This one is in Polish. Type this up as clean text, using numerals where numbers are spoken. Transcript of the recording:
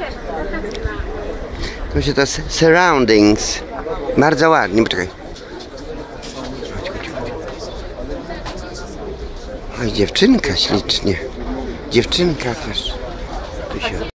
To się to surroundings. Bardzo ładnie, poczekaj. Oj, dziewczynka ślicznie. Dziewczynka też. Tu się